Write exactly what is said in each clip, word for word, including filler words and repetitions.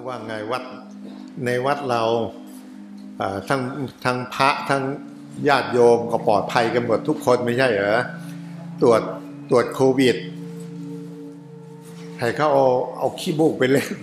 ว่าไงวัดในวัดเราทั้งทั้งพระทั้งญาติโยมก็ปลอดภัยกันหมดทุกคนไม่ใช่เหรอตรวจตรวจโควิดให้เขาเอาเอาขี้มูกไปเล่น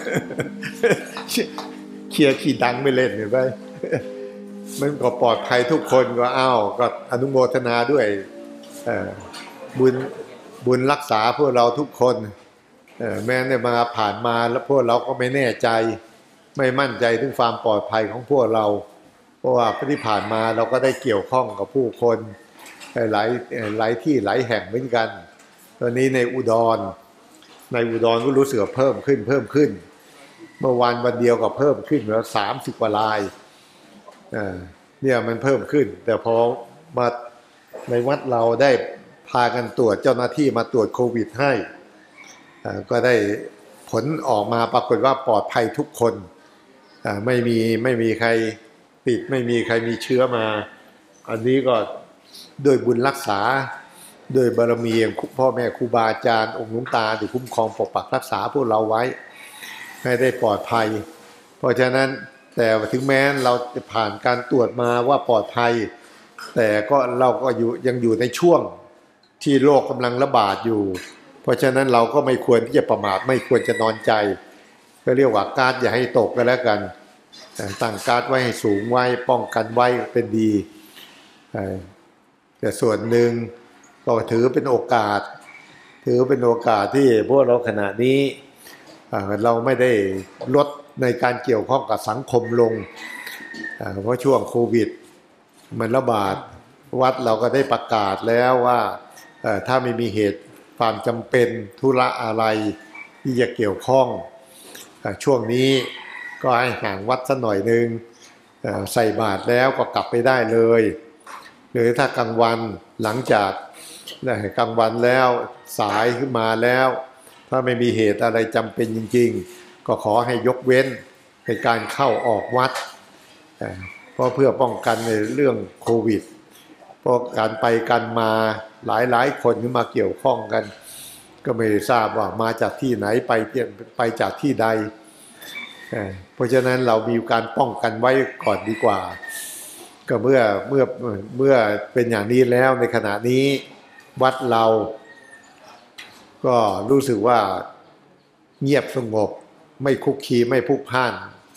เคลียร์ขี้ดังไปเล่นเห็นไหมมันก็ปลอดภัยทุกคนก็อ้าวก็อนุโมทนาด้วยบุญบุญรักษาพวกเราทุกคนแม้ได้มาผ่านมาแล้วพวกเราก็ไม่แน่ใจไม่มั่นใจถึงความปลอดภัยของพวกเราเพราะว่าที่ผ่านมาเราก็ได้เกี่ยวข้องกับผู้คนหลายหลายที่หลายแห่งเหมือนกันตอนนี้ในอุดรในอุดรก็รู้สึกเพิ่มขึ้นเพิ่มขึ้นเมื่อวานวันเดียวก็เพิ่มขึ้นแล้วสามสิบกว่ารายเนี่ยมันเพิ่มขึ้นแต่พอมาในวัดเราได้พากันตรวจเจ้าหน้าที่มาตรวจโควิดให้ก็ได้ผลออกมาปรากฏว่าปลอดภัยทุกคนไม่มีไม่มีใครติดไม่มีใครมีเชื้อมาอันนี้ก็โดยบุญรักษาโดยบารมีของพ่อแม่ครูบาอาจารย์องค์หลวงตาที่คุ้มครองปกปักรักษาพวกเราไว้ให้ได้ปลอดภัยเพราะฉะนั้นแต่ถึงแม้เราจะผ่านการตรวจมาว่าปลอดภัยแต่ก็เราก็อยู่ยังอยู่ในช่วงที่โรคกำลังระบาดอยู่เพราะฉะนั้นเราก็ไม่ควรที่จะประมาทไม่ควรจะนอนใจก็เรียกว่าการ์ดอย่าให้ตกกันแล้วกันตั้งการ์ดไว้ให้สูงไว้ป้องกันไว้เป็นดีแต่ส่วนหนึ่งก็ถือเป็นโอกาสถือเป็นโอกาสที่พวกเราขณะนี้เราไม่ได้ลดในการเกี่ยวข้องกับสังคมลงเพราะช่วงโควิดมันระบาดวัดเราก็ได้ประกาศแล้วว่าถ้าไม่มีเหตุความจำเป็นธุระอะไรที่จะเกี่ยวข้องช่วงนี้ก็ให้ห่างวัดสักหน่อยนึงใส่บาตรแล้วก็กลับไปได้เลยหรือถ้ากลางวันหลังจากกลางวันแล้วสายขึ้นมาแล้วถ้าไม่มีเหตุอะไรจำเป็นจริงๆก็ขอให้ยกเว้นในการเข้าออกวัดเพราะเพื่อป้องกันในเรื่องโควิดเพราะการไปกันมาหลายๆคนที่มาเกี่ยวข้องกันก็ไม่ทราบว่ามาจากที่ไหนไปไปจากที่ใดเพราะฉะนั้นเรามีการป้องกันไว้ก่อนดีกว่าก็เมื่อเมื่อเมื่อเป็นอย่างนี้แล้วในขณะนี้วัดเราก็รู้สึกว่าเงียบสงบไม่คุกคีไม่พลุกพล่าน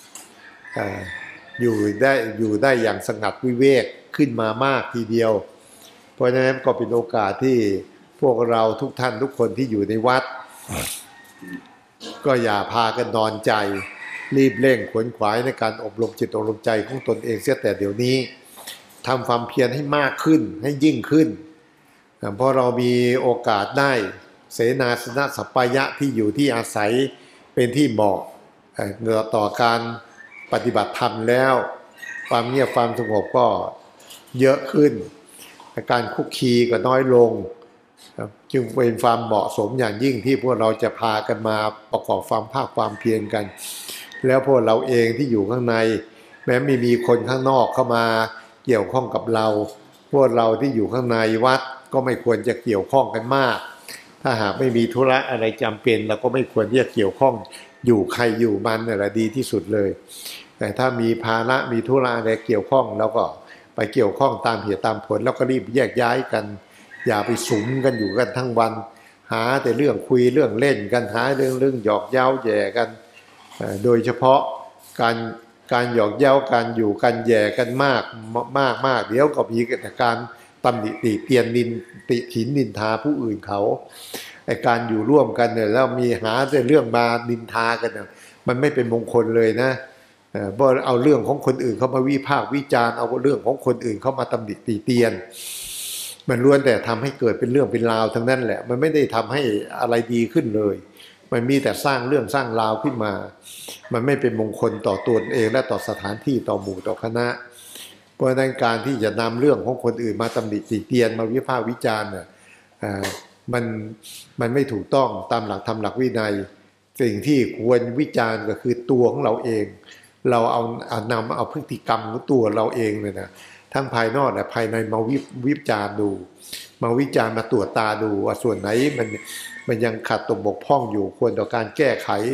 อยู่ได้อยู่ได้อย่างสงัดวิเวกขึ้นมามากทีเดียวเพราะฉะนั้นก็เป็นโอกาสที่พวกเราทุกท่านทุกคนที่อยู่ในวัดก็อย่าพากันนอนใจรีบเร่งขวนขวายในการอบรมจิตอบรมใจของตนเองเสียแต่เดี๋ยวนี้ทำความเพียรให้มากขึ้นให้ยิ่งขึ้นเพราะเรามีโอกาสได้เสนาสนะสัปปายะที่อยู่ที่อาศัยเป็นที่เหมาะต่อการปฏิบัติธรรมแล้วความเงียบความสงบก็เยอะขึ้นการคุกคีก็น้อยลงจึงเป็นความเหมาะสมอย่างยิ่งที่พวกเราจะพากันมาประกอบความภาคความเพียรกันแล้วพวกเราเองที่อยู่ข้างในแม้ไม่มีคนข้างนอกเข้ามาเกี่ยวข้องกับเราพวกเราที่อยู่ข้างในวัดก็ไม่ควรจะเกี่ยวข้องกันมากถ้าหากไม่มีธุระอะไรจำเป็นเราก็ไม่ควรที่จะเกี่ยวข้องอยู่ใครอยู่มันนี่แหละดีที่สุดเลยแต่ถ้ามีภาระมีธุระอะไรเกี่ยวข้องเราก็ไปเกี่ยวข้องตามเหตุตามผลแล้วก็รีบแยกย้ายกันอย่าไปสุมกันอยู่กันทั้งวันหาแต่เรื่องคุยเรื่องเล่นกันหาเรื่องเรื่องหยอกเย้าแย่กันโดยเฉพาะการการหยอกเย้าการอยู่กันแย่กันมากมากมากเดี๋ยวก็มีการตำหนิติเตียนนินติถินนินทาผู้อื่นเขาไอการอยู่ร่วมกันเนี่ยแล้วมีหาแต่เรื่องมานินทากันเนี่ยมันไม่เป็นมงคลเลยนะเพราะเอาเรื่องของคนอื่นเข้ามาวิพากษ์วิจารณ์เอาเรื่องของคนอื่นเข้ามาตำหนิติเตียนมันล้วนแต่ทำให้เกิดเป็นเรื่องเป็นราวทั้งนั้นแหละมันไม่ได้ทำให้อะไรดีขึ้นเลยมันมีแต่สร้างเรื่องสร้างราวขึ้นมามันไม่เป็นมงคลต่อตัวเองและต่อสถานที่ต่อหมู่ต่อคณะเพราะนั้นการที่จะนำเรื่องของคนอื่นมาตำหนิติเตียนมาวิพากษ์วิจารณ์เนี่ยมันมันไม่ถูกต้องตามหลักธรรมหลักวินัยสิ่งที่ควรวิจารณ์ก็คือตัวของเราเองเราเอาเอานำเอาพฤติกรรมของตัวเราเองเลยนะทั้งภายนอกและภายในมาวิวิจารณ์ดูมาวิจารณ์มาตรวจตาดูว่าส่วนไหนมันมันยังขัดตกบกพร่องอยู่ควรต่อการแก้ไข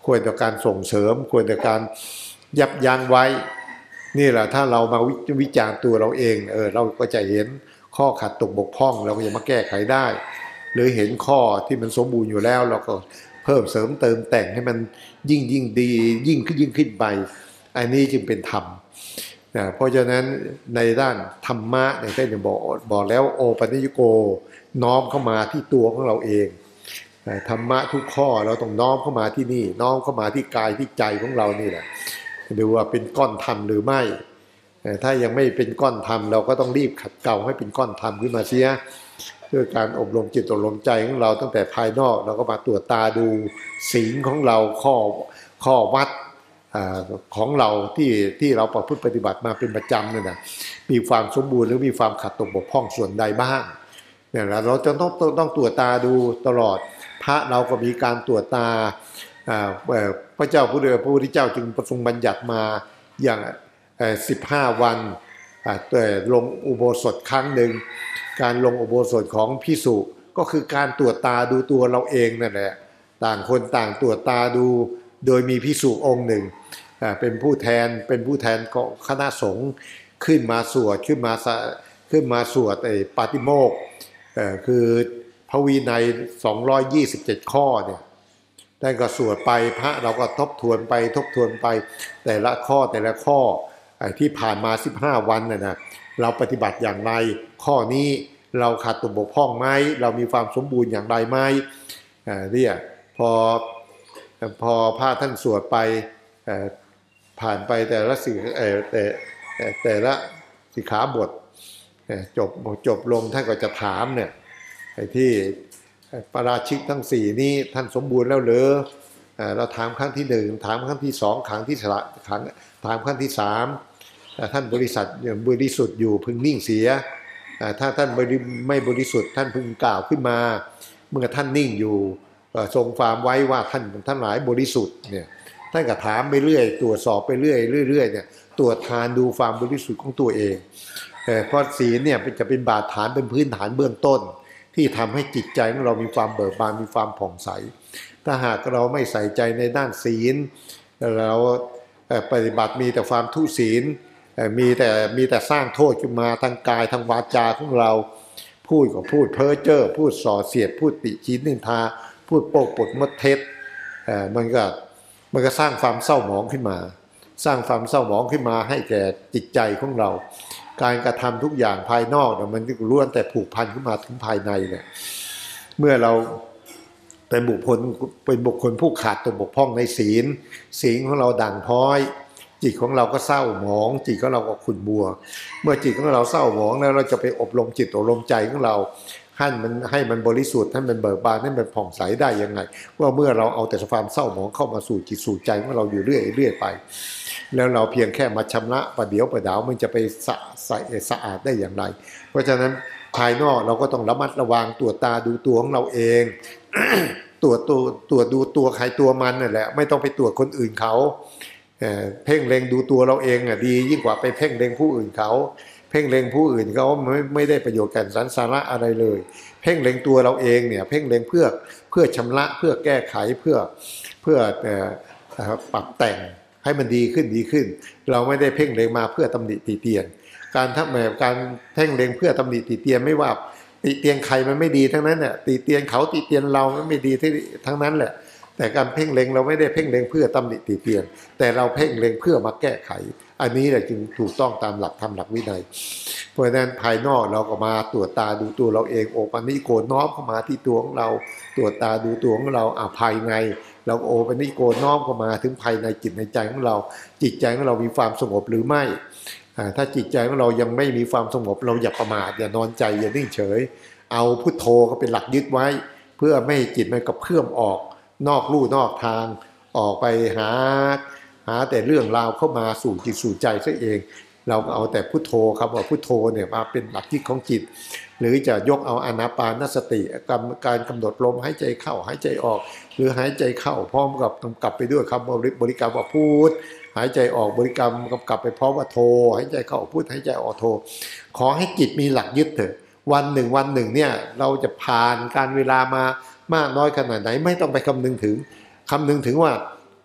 ควรต่อการส่งเสริมควรต่อการยับยั้งไว้นี่แหละถ้าเรามาวิจารณ์ตัวเราเองเออเราก็จะเห็นข้อขัดตกบกพร่องเราก็จะมาแก้ไขได้หรือเห็นข้อที่มันสมบูรณ์อยู่แล้วเราก็เพิ่มเสริมเติมแต่งให้มันยิ่งยิ่งดียิ่งขึ้นยิ่งขึ้นไปอันนี้จึงเป็นธรรมนะเพราะฉะนั้นในด้านธรรมะเนี่ยท่านจะบอกบอกแล้วโอปัญญโกน้อมเข้ามาที่ตัวของเราเองธรรมะทุกข้อเราต้องน้อมเข้ามาที่นี่น้อมเข้ามาที่กายที่ใจของเรานี่แหละดูว่าเป็นก้อนธรรมหรือไม่ถ้ายังไม่เป็นก้อนธรรมเราก็ต้องรีบขัดเกลาให้เป็นก้อนธรรมขึ้นมาเสียด้วยการอบรมจิตอบรมใจของเราตั้งแต่ภายนอกเราก็มาตรวจตาดูศีลของเราข้อข้อวัดของเราที่ที่เราประพฤติปฏิบัติมาเป็นประจำเนี่ยนะมีความสมบูรณ์หรือมีความขัดตกบกพร่องส่วนใดบ้างเนี่ยเราจะต้องต้องตรวจตาดูตลอดพระเราก็มีการตรวจตาพระเจ้าผู้เดียวพระพุทธเจ้าจึงประทรงบัญญัติมาอย่างสิบห้าวันแต่ลงอุโบสถครั้งหนึ่งการลงอุโบสถของภิกษุก็คือการตรวจตาดูตัวเราเองนั่นแหละต่างคนต่างตรวจตาดูโดยมีภิกษุองค์หนึ่งเป็นผู้แทนเป็นผู้แทนของคณะสงฆ์ขึ้นมาสวดขึ้นมาขึ้นมาสวดไอ้ปาติโมกข์คือพระวินัยสองร้อยยี่สิบเจ็ดข้อเนี่ยท่านก็สวดไปพระเราก็ทบทวนไปทบทวนไปแต่ละข้อแต่ละข้อที่ผ่านมาสิบห้าวันน่ะนะเราปฏิบัติอย่างไรข้อนี้เราขาดตกบกพร่องไหมเรามีความสมบูรณ์อย่างไรไหมเนี่ยพอพอพระท่านสวดไปผ่านไปแต่ละสิแต่แต่ละสิกขาบทจบจบลงท่านก็จะถามเนี่ยไอ้ที่ปราชิกทั้งสี่นี้ท่านสมบูรณ์แล้วหรือเราถามครั้งที่หนึ่งถามครั้งที่สองครั้งที่สามครั้งถามครั้งที่สามท่านบริษัทบริสุทธิ์อยู่พึงนิ่งเสียถ้าท่านไม่บริสุทธิ์ท่านพึงกล่าวขึ้นมาเมื่อท่านนิ่งอยู่ทรงความไว้ว่าท่านท่านหลายบริสุทธิ์เนี่ยท่านก็ถามไปเรื่อยตรวจสอบไปเรื่อยเรื่อยเนี่ยตรวจทานดูความบริสุทธิ์ของตัวเองเพราะศีลเนี่ยจะเป็นบาดฐานเป็นพื้นฐานเบื้องต้นที่ทำให้จิตใจของเรามีความเบิกบานมีความผ่องใสถ้าหากเราไม่ใส่ใจในด้านศีลเราปฏิบัติมีแต่ความทุศีลมีแต่มีแต่สร้างโทษขึ้นมาทางกายทางวาจาของเราพูดก็พูดเพ้อเจ้อพูดส่อเสียดพูดติชินนินทาพูดโปกปดมดเท็จมันก็มันก็สร้างความเศร้าหมองขึ้นมาสร้างความเศร้าหมองขึ้นมาให้แก่จิตใจของเราการกระทำทุกอย่างภายนอกเนี่ยมันล้วนแต่ผูกพันขึ้นมาถึงภายในเนี่ยเมื่อเราเป็นบุคคลเป็นบุคคลผู้ขาดตกบกพร่องในศีลศีลของเราด่างพร้อยจิตของเราก็เศร้าหมองจิตของเราก็ขุ่นมัวเมื่อจิตของเราเศร้าหมองแล้วเราจะไปอบรมจิตอบรมใจของเราให้มันให้มันบริสุทธิ์ให้มันเบิกบานให้มันผ่องใสได้ยังไงว่าเมื่อเราเอาแต่ความเศร้าหมองเข้ามาสู่จิตสู่ใจของเราอยู่เรื่อยเรื่อยไปแล้วเราเพียงแค่มาชำระประเดี๋ยวประดาวมันจะไปสะใสสะอาดได้อย่างไรเพราะฉะนั้นภายนอกเราก็ต้องระมัดระวังตรวจตาดูตัวของเราเอง ตรวจตัวตรวจดูตัวใครตัวมันนั่นแหละไม่ต้องไปตรวจคนอื่นเขาเพ่งเล็งดูตัวเราเองอ่ะดียิ่งกว่าไปเพ่งเล็งผู้อื่นเขาเพ่งเล็งผู้อื่นเขาไม่ไม่ได้ประโยชน์แก่สันสาระอะไรเลยเพ่งเล็งตัวเราเองเนี่ยเพ่งเล็งเพื่อเพื่อชำระเพื่อแก้ไขเพื่อเพื่อปรับแต่งให้มันดีขึ้นดีขึ้นเราไม่ได้เพ่งเล็งมาเพื่อตำหนิติเตียนการทำแบบการเพ่งเล็งเพื่อตำหนิติเตียนไม่ว่าติเตียนใครมันไม่ดีทั้งนั้นเนี่ยติเตียนเขาติเตียนเรามันไม่ดีทั้งนั้นแหละแต่การเพ่งเล็งเราไม่ได้เพ่งเล็งเพื่อตำหนิติเตียนแต่เราเพ่งเล็งเพื่อมาแก้ไขอันนี้แหละจึงถูกต้องตามหลักธรรมหลักวินัยเพราะฉะนั้นภายนอกเราก็มาตรวจตาดูตัวเราเองโอปันนิโกน้อมเข้ามาที่ตัวของเราตรวจตาดูตัวของเราอ่ะภายในเราโอปันนิโกน้อมเข้ามาถึงภายในจิตในใจของเราจิตใจของเรามีความสงบหรือไม่ถ้าจิตใจของเรายังไม่มีความสงบเราอย่าประมาทอย่านอนใจอย่านิ่งเฉยเอาพุทโธก็เป็นหลักยึดไว้เพื่อไม่ให้จิตมันกระเพื่อมออกนอกลู่นอกทางออกไปหาหาแต่เรื่องราวเข้ามาสู่จิตสู่ใจซะเองเราเอาแต่พุทโธครับว่าพุทโธเนี่ยมาเป็นหลักยึดของจิตหรือจะยกเอาอานาปานสติการกำหนดลมหายใจเข้าหายใจออกหรือหายใจเข้าพร้อมกับกำกับไปด้วยคำบริกรรมว่าพุทหายใจออกบริกรรมกำกับไปพร้อมว่าโธหายใจเข้าพุทหายใจออกโธขอให้จิตมีหลักยึดเถอะวันหนึ่งวันหนึ่งเนี่ยเราจะผ่านการเวลามามากน้อยขนาดไหนไม่ต้องไปคำนึงถึงคำนึงถึงว่า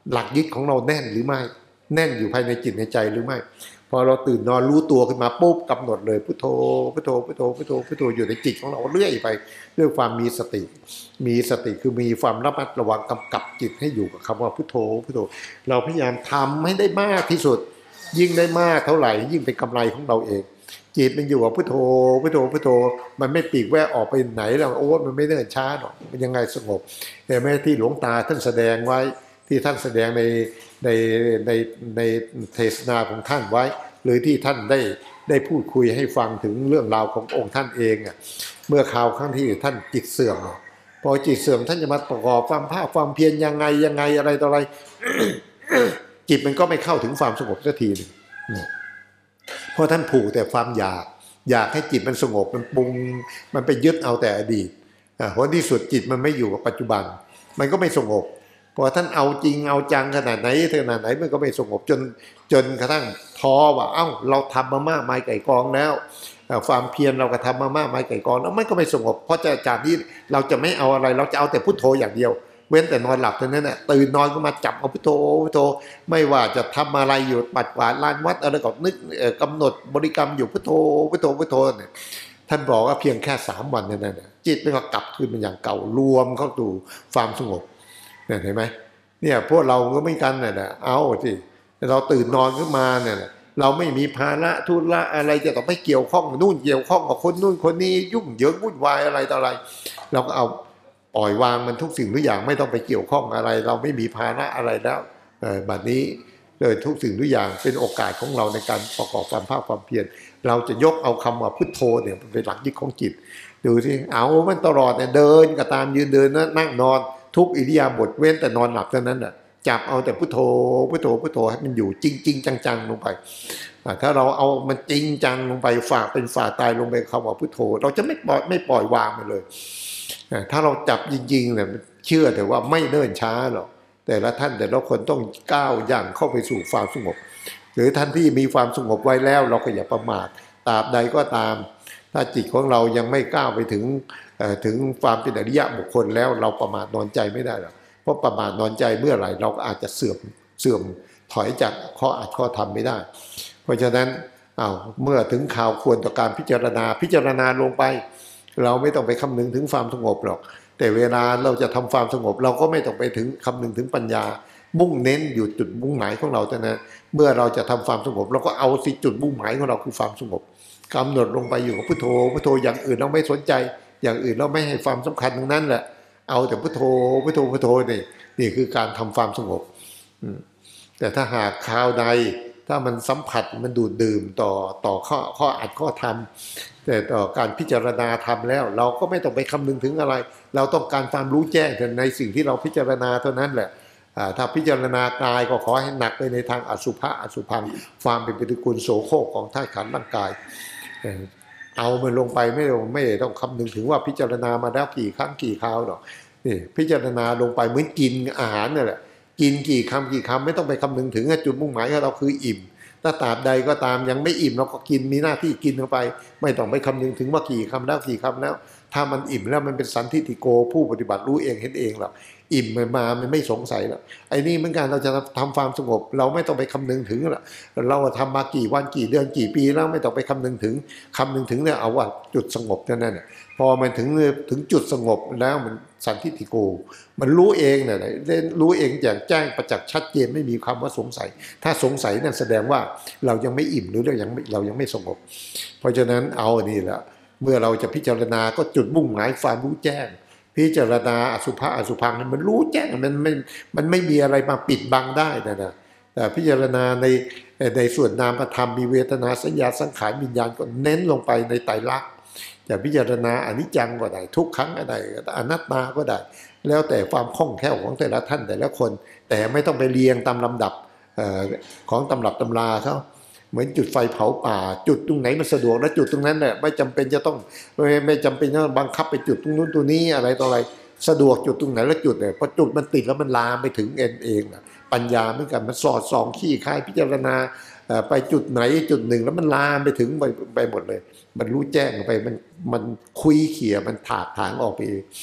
หลักยึดของเราแน่นหรือไม่แน่นอยู่ภายในจิตในใจหรือไม่พอเราตื่นนอนรู้ตัวขึ้นมาปุ๊บกำหนดเลยพุทโธพุทโธพุทโธพุทโธพุทโธอยู่ในจิตของเราเรื่อยไปด้วยความมีสติมีสติคือมีความระมัดระวังกำกับจิตให้อยู่กับคำว่าพุทโธพุทโธเราพยายามทำให้ได้มากที่สุดยิ่งได้มากเท่าไหร่ยิ่งเป็นกำไรของเราเองจิตมันอยู่กับพุทโธพุทโธพุทโธมันไม่ปีกแวะออกไปไหนแล้วโอ้มันไม่เดินช้าหรอกมันยังไงสงบแต่แม้ที่หลวงตาท่านแสดงไว้ที่ท่านแสดงในในในในเทศนาของท่านไว้หรือที่ท่านได้ได้พูดคุยให้ฟังถึงเรื่องราวขององค์ท่านเองอ่ะเมื่อคราวครั้งที่ท่านจิตเสื่อมพอจิตเสื่อมท่านจะมาประกอบความภาคความเพียรยังไงยังไงอะไรต่ออะไร จิตมันก็ไม่เข้าถึงความสงบสักทีหนึ่งเพราะท่านผูกแต่ความอยากอยากให้จิตมันสงบมันปรุงมันไปยึดเอาแต่อดีตอ่าผลที่สุดจิตมันไม่อยู่กับปัจจุบันมันก็ไม่สงบพอท่านเอาจริงเอาจังขนาดไหนขนาดไหนมันก็ไม่สงบจนจนกระทั่งท้อว่าเอ้าเราทำมามากมายไก่กองแล้วความเพียรเราก็ทำมามากมายไก่กองแล้วมันก็ไม่สงบเพราะจะจากนี้เราจะไม่เอาอะไรเราจะเอาแต่พุทโธอย่างเดียวเว้นแต่นอนหลับเท่านั้นแหละตื่นนอนก็มาจับเอาพุทโธพุทโธไม่ว่าจะทำอะไรอยู่ปัดกวาดลานวัดอะไรก็นึกกำหนดบริกรรมอยู่พุทโธพุทโธพุทโธเนี่ยท่านบอกว่าเพียงแค่สามวันนั่นแหละจิตมันก็กลับคืนเป็นอย่างเก่ารวมเข้าสู่ความสงบเนี่ยเห็นไหมเนี่ยพวกเราก็ไม่กันน่ะนะเอาสิเราตื่นนอนขึ้นมาเนี่ยเราไม่มีภาระธุระอะไรจะต้องไม่เกี่ยวข้องนู่นเกี่ยวข้องกับคนนู่นคนนี้ยุ่งเหยิงวุ่นวายอะไรต่ออะไรเราก็เอาปล่อยวางมันทุกสิ่งทุกอย่างไม่ต้องไปเกี่ยวข้องอะไรเราไม่มีภาระอะไรแล้วบัดนี้เลยทุกสิ่งทุกอย่างเป็นโอกาสของเราในการประกอบความภาคความเพียรเราจะยกเอาคำว่าพุทโธเนี่ยเป็นหลักยึดของจิตดูสิเอามันตลอดเนี่ยเดินก็ตามยืนเดินนั่งนอนทุกอิริยาบถเว้นแต่นอนหลับเท่านั้นน่ะจับเอาแต่พุทโธพุทโธพุทโธให้มันอยู่จริงจริงจังๆลงไปถ้าเราเอามันจริงจังลงไปฝากเป็นฝากตายลงไปคำว่าพุทโธเราจะไม่ปล่อยไม่ปล่อยวางมันเลยถ้าเราจับจริงๆเนี่ยเชื่อแต่ว่าไม่เนิ่นช้าหรอกแต่ละท่านแต่ละคนต้องก้าวย่างเข้าไปสู่ความสงบหรือท่านที่มีความสงบไว้แล้วเราก็อย่าประมาทตราบใดก็ตามถ้าจิตของเรายังไม่ก้าวไปถึงถึงความเป็นอริยะบุคคลแล้วเราประมาทนอนใจไม่ได้หรอกเพราะประมาทนอนใจเมื่อไหร่เราก็อาจจะเสื่อมเสื่อมถอยจากข้ออัดข้อทำไม่ได้เพราะฉะนั้นเอาเมื่อถึงข่าวควรต่อการพิจารณาพิจารณาลงไปเราไม่ต้องไปคำนึงถึงความสงบหรอกแต่เวลาเราจะทำความสงบเราก็ไม่ต้องไปถึงคำนึงถึงปัญญามุ่งเน้นอยู่จุดมุ่งหมายของเราแต่นะเมื่อเราจะทำความสงบเราก็เอาสิจุดมุ่งหมายของเราคือความสงบกำหนดลงไปอยู่กับพุทโธพุทโธอย่างอื่นเราไม่สนใจอย่างอื่นเราไม่ให้ความสำคัญตรงนั้นแหละเอาแต่พุทโธพุทโธพุทโธนี่นี่คือการทำความสงบแต่ถ้าหากคราวใดถ้ามันสัมผัสมันดูดดื่มต่อต่อข้อข้ออัดข้อทำแต่ต่อการพิจารณาทำแล้วเราก็ไม่ต้องไปคำนึงถึงอะไรเราต้องการความรู้แจ้งในสิ่งที่เราพิจารณาเท่านั้นแหละถ้าพิจารณากายก็ขอให้หนักไปในทางอสุภะอสุภังความเป็นปฏิกูลโสโครกของธาตุขันธ์ร่างกายเอามันลงไปไม่ต้องไม่ต้องคำนึงถึงว่าพิจารณามาแล้วกี่ครั้งกี่คราวหรอกนี่พิจารณาลงไปเหมือนกินอาหารนี่แหละกินกี่คำกี่คำไม่ต้องไปคำนึงถึงจุดมุ่งหมายของเราคืออิ่มถ้าตราบใดก็ตามยังไม่อิ่มเราก็กินมีหน้าที่กินเข้าไปไม่ต้องไปคำนึงถึงว่ากี่คำแล้วกี่คำแล้วถ้ามันอิ่มแล้วมันเป็นสันทิฏฐิโกผู้ปฏิบัติรู้เองเห็นเองหรอกอิ่มมามันไม่สงสัยหรอกไอ้นี่เหมือนกันเราจะทำความสงบเราไม่ต้องไปคำนึงถึงหรอกเราทำมากี่วันกี่เดือนกี่ปีแล้วไม่ต้องไปคำนึงถึงคำนึงถึงเนี่ยเอาว่าจุดสงบเท่านั้นพอมันถึงถึงจุดสงบแล้วมันสันทิฏฐิโกมันรู้เองเนี่ยรู้เองแจ่มแจ้งประจักษ์ชัดเจนไม่มีคำว่าสงสัยถ้าสงสัยนั่นแสดงว่าเรายังไม่อิ่มหรือเรายังเรายังไม่สงบเพราะฉะนั้นเอาอันนี้แหละเมื่อเราจะพิจารณาก็จุดมุ่งหมายความรู้แจ้งพิจารณาอสุภะอสุภังมันรู้แจ้งมันไม่มันไม่มีอะไรมาปิดบังได้นะนะแต่พิจารณาในในส่วนนามธรรมมีเวทนาสัญญาสังขารวิญญาณก็เน้นลงไปในไตรลักษณ์จะพิจารณาอนิจจังก็ได้ทุกครั้งก็ได้อนัตตาก็ได้แล้วแต่ความคล่องแคล่วของแต่ละท่านแต่ละคนแต่ไม่ต้องไปเรียงตามลำดับของตำรับตำราเขาเหมือนจุดไฟเผาป่าจุดตรงไหนมันสะดวกแล้วจุดตรงนั้นเนี่ยไม่จำเป็นจะต้องไม่ไม่จำเป็นจะต้องบังคับไปจุดตรงนู้นตรงนี้อะไรต่ออะไรสะดวกจุดตรงไหนแล้วจุดเนี่ยพอจุดมันติดแล้วมันลามไปถึงเองเองปัญญาเหมือนกันมันสอดส่องขี้คายพิจารณาไปจุดไหนจุดหนึ่งแล้วมันลามไปถึงไปไปหมดเลยมันรู้แจ้งไปมันมันคุยเขี่ยมันถากถางออกไปเอง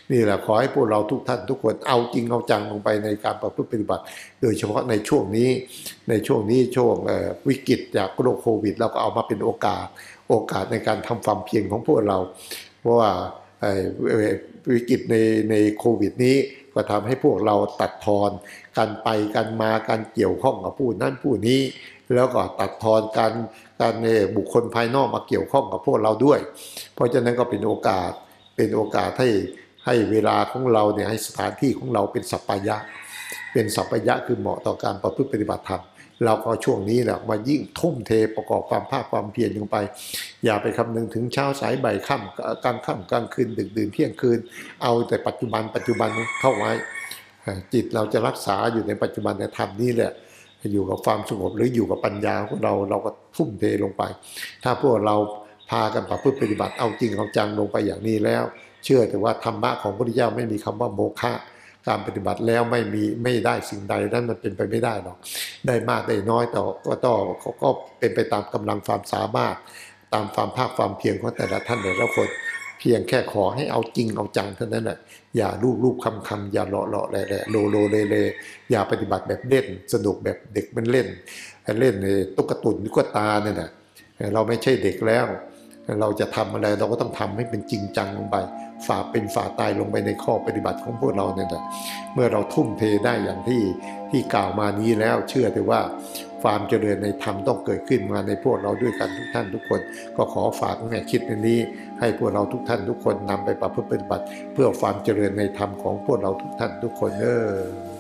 นี่แหละขอให้พวกเราทุกท่านทุกคนเอาจริงเอาจังลงไปในการประพฤติปฏิบัติโดยเฉพาะในช่วงนี้ในช่วงนี้ช่วงวิกฤตจากโรคโควิดเราก็เอามาเป็นโอกาสโอกาสในการทำความเพียรของพวกเราเพราะว่าวิกฤตในในโควิดนี้ก็ทำให้พวกเราตัดทอนการไปการมาการเกี่ยวข้องกับผู้นั้นผู้นี้แล้วก็ตัดทอนการการบุคคลภายนอกมาเกี่ยวข้องกับพวกเราด้วยเพราะฉะนั้นก็เป็นโอกาสเป็นโอกาสให้ให้เวลาของเราเนี่ยให้สถานที่ของเราเป็นสัปปายะเป็นสัปปายะคือเหมาะต่อการประพฤติปฏิบัติธรรมเราก็ช่วงนี้แหละมายิ่งทุ่มเทประกอบความภาคความเพียรลงไปอย่าไปคำนึงถึงเช้าสายบ่ายค่ำกลางค่ำกลางคืนดึกดื่นเที่ยงคืนเอาแต่ปัจจุบันปัจจุบันเข้าไว้จิตเราจะรักษาอยู่ในปัจจุบันในธรรมนี่แหละอยู่กับความสงบหรืออยู่กับปัญญาของเราเราก็ทุ่มเทลงไปถ้าพวกเราพากันประพฤติปฏิบัติเอาจริงเอาจังลงไปอย่างนี้แล้วเชื่อแต่ว่าธรรมะของพระพุทธเจ้าไม่มีคำว่าโมฆะการปฏิบัติแล้วไม่มีไม่ได้สิ่งใดนั้นมันเป็นไปไม่ได้หรอกได้มากได้น้อยต่อก็ต้องเขาก็เป็นไปตามกำลังความสามารถตามความภาคความเพียรของแต่ละท่านแต่ละคนเพียงแค่ขอให้เอาจริงเอาจังเท่านั้นแหละอย่าลูบลูบคำคำอย่าเลาะเลาะแหละโลโลเลเลอย่าปฏิบัติแบบเล่นสนุกแบบเด็กมันเล่นเล่นในตุ๊กตุนตุ๊กตาเนี่ยนะเราไม่ใช่เด็กแล้วเราจะทำอะไรเราก็ต้องทำให้เป็นจริงจังลงไปฝ่าเป็นฝ่าตายลงไปในข้อปฏิบัติของพวกเราเนี่ยนะเมื่อเราทุ่มเทได้อย่างที่ที่กล่าวมานี้แล้วเชื่อเถอะว่าความเจริญในธรรมต้องเกิดขึ้นมาในพวกเราด้วยกันทุกท่านทุกคนก็ขอฝากแง่คิดในนี้ให้พวกเราทุกท่านทุกคนนำไปประพฤติปฏิบัติเพื่อความเจริญในธรรมของพวกเราทุกท่านทุกคนเออ